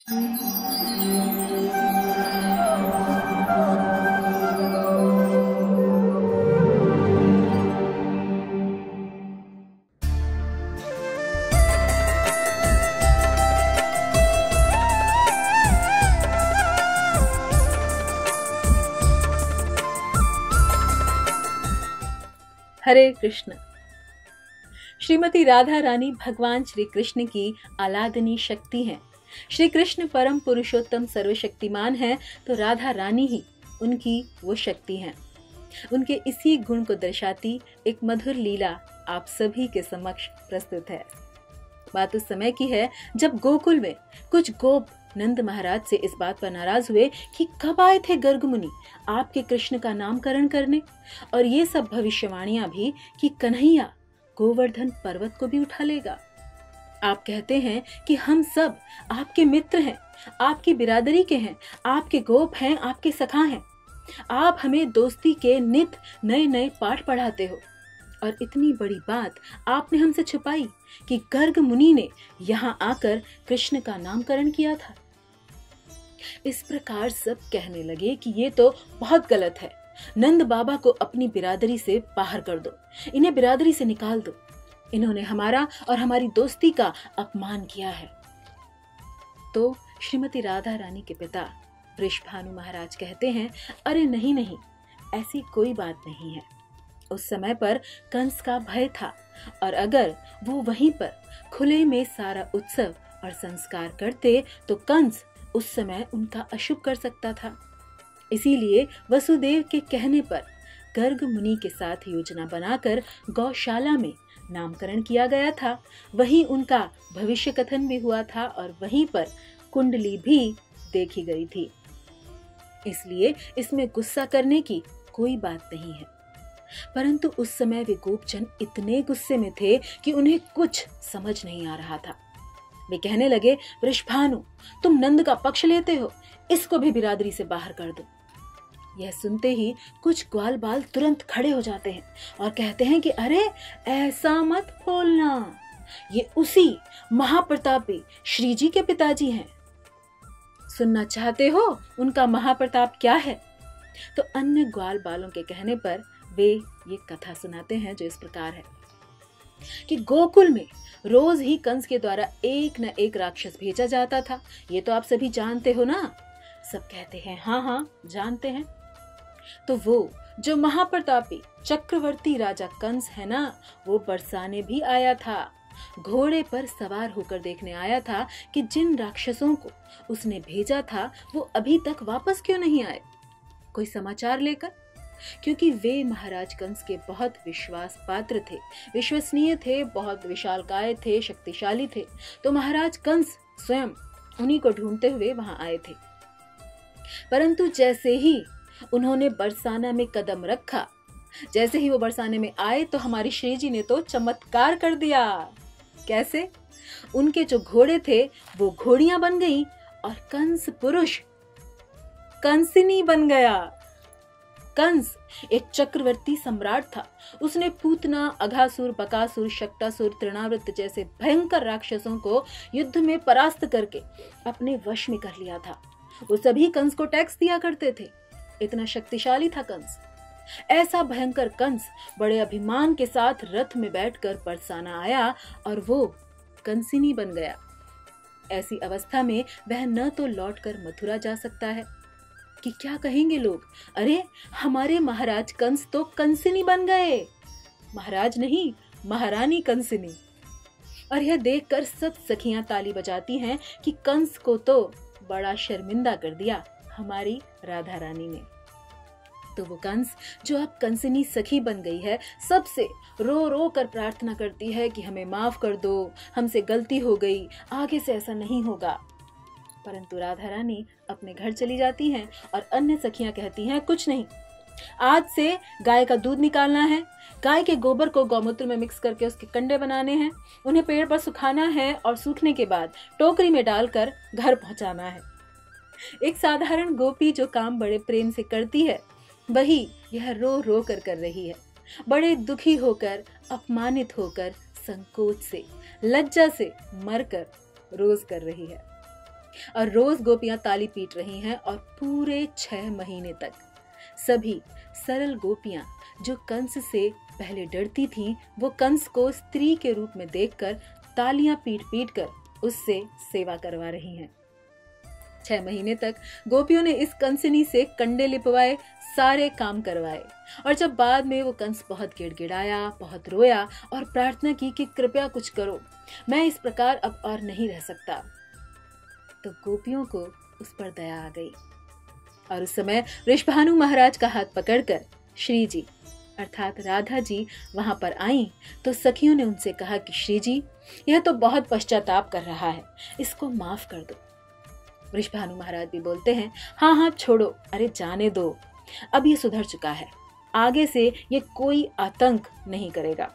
हरे कृष्ण। श्रीमती राधा रानी भगवान श्री कृष्ण की आलादनी शक्ति हैं। श्री कृष्ण परम पुरुषोत्तम सर्वशक्तिमान हैं, तो राधा रानी ही उनकी वो शक्ति हैं। उनके इसी गुण को दर्शाती एक मधुर लीला आप सभी के समक्ष प्रस्तुत है। बात उस समय की है जब गोकुल में कुछ गोप नंद महाराज से इस बात पर नाराज हुए कि कब आए थे गर्ग मुनि आपके कृष्ण का नामकरण करने, और ये सब भविष्यवाणियां भी कि कन्हैया गोवर्धन पर्वत को भी उठा लेगा। आप कहते हैं कि हम सब आपके मित्र हैं, आपकी बिरादरी के हैं, आपके गोप हैं, आपके सखा हैं। आप हमें दोस्ती के नित नए नए पाठ पढ़ाते हो, और इतनी बड़ी बात आपने हमसे छुपाई कि गर्ग मुनि ने यहाँ आकर कृष्ण का नामकरण किया था। इस प्रकार सब कहने लगे कि ये तो बहुत गलत है, नंद बाबा को अपनी बिरादरी से बाहर कर दो, इन्हें बिरादरी से निकाल दो, इन्होंने हमारा और हमारी दोस्ती का अपमान किया है। तो श्रीमती राधा रानी के पिता वृषभानु महाराज कहते हैं, अरे नहीं नहीं, ऐसी कोई बात नहीं है। उस समय पर कंस का भय था, और अगर वो वहीं पर खुले में सारा उत्सव और संस्कार करते तो कंस उस समय उनका अशुभ कर सकता था। इसीलिए वसुदेव के कहने पर गर्ग मुनि के साथ योजना बनाकर गौशाला में नामकरण किया गया था। वहीं उनका भविष्य कथन भी हुआ था, और वहीं पर कुंडली भी देखी गई थी। इसलिए इसमें गुस्सा करने की कोई बात नहीं है। परंतु उस समय वे गोपजन इतने गुस्से में थे कि उन्हें कुछ समझ नहीं आ रहा था। वे कहने लगे, वृषभानु, तुम नंद का पक्ष लेते हो, इसको भी बिरादरी से बाहर कर दो। यह सुनते ही कुछ ग्वाल बाल तुरंत खड़े हो जाते हैं और कहते हैं कि अरे ऐसा मत बोलना, ये उसी महाप्रतापी श्री जी के पिताजी हैं। सुनना चाहते हो उनका महाप्रताप क्या है? तो अन्य ग्वाल बालों के कहने पर वे ये कथा सुनाते हैं, जो इस प्रकार है कि गोकुल में रोज ही कंस के द्वारा एक न एक राक्षस भेजा जाता था। ये तो आप सभी जानते हो ना? सब कहते हैं हाँ हाँ जानते हैं। तो वो जो महाप्रतापी चक्रवर्ती राजा कंस है ना, वो बरसाने भी आया था। घोड़े पर सवार होकर देखने आया था कि जिन राक्षसों को उसने भेजा था वो अभी तक वापस क्यों नहीं आए, कोई समाचार लेकर। क्योंकि वे महाराज कंस के बहुत विश्वास पात्र थे, विश्वसनीय थे, बहुत विशालकाय थे, शक्तिशाली थे। तो महाराज कंस स्वयं उन्हीं को ढूंढते हुए वहां आए थे। परंतु जैसे ही उन्होंने बरसाना में कदम रखा, जैसे ही वो बरसाने में आए, तो हमारी श्री जी ने तो चमत्कार कर दिया। कैसे? उनके जो घोड़े थे वो घोड़ियां बन गई, और कंस पुरुष कंसिनी बन गया। कंस एक चक्रवर्ती सम्राट था। उसने पूतना, अघासुर, बकासुर, शक्टासुर, तृणावृत जैसे भयंकर राक्षसों को युद्ध में परास्त करके अपने वश में कर लिया था। वो सभी कंस को टैक्स दिया करते थे, इतना शक्तिशाली था कंस। ऐसा भयंकर कंस बड़े अभिमान के साथ रथ में बैठकर बरसाना आया, और वो कंसिनी बन गया। ऐसी अवस्था में वह न तो लौटकर मथुरा जा सकता है कि क्या कहेंगे लोग, अरे हमारे महाराज कंस तो कंसिनी बन गए। महाराज नहीं, महारानी कंसिनी। और यह देखकर सब सखियां ताली बजाती हैं कि कंस को तो बड़ा शर्मिंदा कर दिया हमारी राधा रानी ने। तो वो कंस जो अब कंसिनी सखी बन गई है, सबसे रो रो कर प्रार्थना करती है कि हमें माफ कर दो, हमसे गलती हो गई, आगे से ऐसा नहीं होगा। परंतु राधा रानी अपने घर चली जाती हैं, और अन्य सखियां कहती हैं कुछ नहीं, आज से गाय का दूध निकालना है, गाय के गोबर को गौमूत्र में मिक्स करके उसके कंडे बनाने हैं, उन्हें पेड़ पर सुखाना है, और सूखने के बाद टोकरी में डालकर घर पहुंचाना है। एक साधारण गोपी जो काम बड़े प्रेम से करती है, वही यह रो रो कर रही है, बड़े दुखी होकर, अपमानित होकर, संकोच से, लज्जा से मरकर रोज कर रही है। और रोज गोपियां ताली पीट रही हैं और पूरे 6 महीने तक सभी सरल गोपियां जो कंस से पहले डरती थीं, वो कंस को स्त्री के रूप में देखकर तालियां पीट पीट कर उससे सेवा करवा रही हैं। 6 महीने तक गोपियों ने इस कंसनी से कंडे लिपवाए, सारे काम करवाए, और जब बाद में वो कंस बहुत गिड़गिड़ाया, बहुत रोया और प्रार्थना की कि कृपया कुछ करो, मैं इस प्रकार अब और नहीं रह सकता, तो गोपियों को उस पर दया आ गई और उस समय वृषभानु महाराज का हाथ पकड़कर श्री जी अर्थात राधा जी वहां पर आई तो सखियों ने उनसे कहा कि श्री जी, यह तो बहुत पश्चाताप कर रहा है, इसको माफ कर दो। वृषभानु महाराज भी बोलते हैं, हाँ हाँ छोड़ो, अरे जाने दो, अब ये सुधर चुका है, आगे से ये कोई आतंक नहीं करेगा।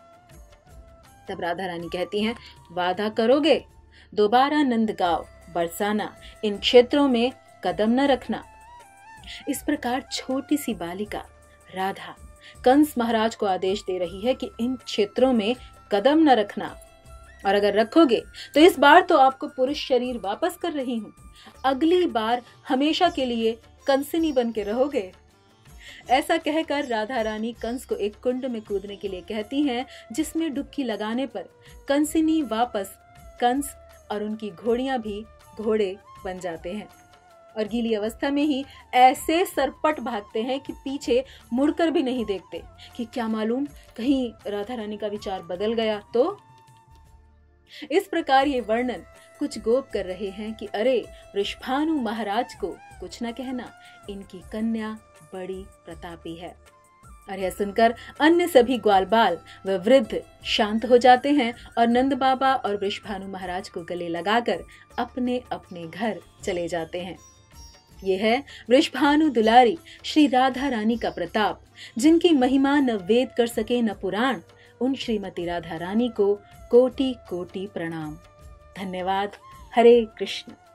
तब राधा रानी कहती हैं, वादा करोगे दोबारा नंदगांव बरसाना इन क्षेत्रों में कदम न रखना। इस प्रकार छोटी सी बालिका राधा कंस महाराज को आदेश दे रही है कि इन क्षेत्रों में कदम न रखना, और अगर रखोगे तो इस बार तो आपको पुरुष शरीर वापस कर रही हूं, अगली बार हमेशा के लिए कंसनी बन के रहोगे। ऐसा कहकर राधा रानी कंस को एक कुंड में कूदने के लिए कहती हैं, जिसमें डुबकी लगाने पर कंसनी वापस कंस और उनकी घोड़ियां भी घोड़े बन जाते हैं और गीली अवस्था में ही ऐसे सरपट भागते हैं कि पीछे मुड़कर भी नहीं देखते कि क्या मालूम कहीं राधा रानी का विचार बदल गया तो। इस प्रकार ये वर्णन कुछ गोप कर रहे हैं कि अरे वृषभानु महाराज को कुछ न कहना, इनकी कन्या बड़ी प्रतापी है। और यह सुनकर अन्य सभी ग्वाल बाल व वृद्ध शांत हो जाते हैं और नंद बाबा और वृषभानु महाराज को गले लगाकर अपने अपने घर चले जाते हैं। ये है वृषभानु दुलारी श्री राधा रानी का प्रताप, जिनकी महिमा न वेद कर सके न पुराण। उन श्रीमती राधा रानी को कोटि कोटि प्रणाम। धन्यवाद। हरे कृष्ण।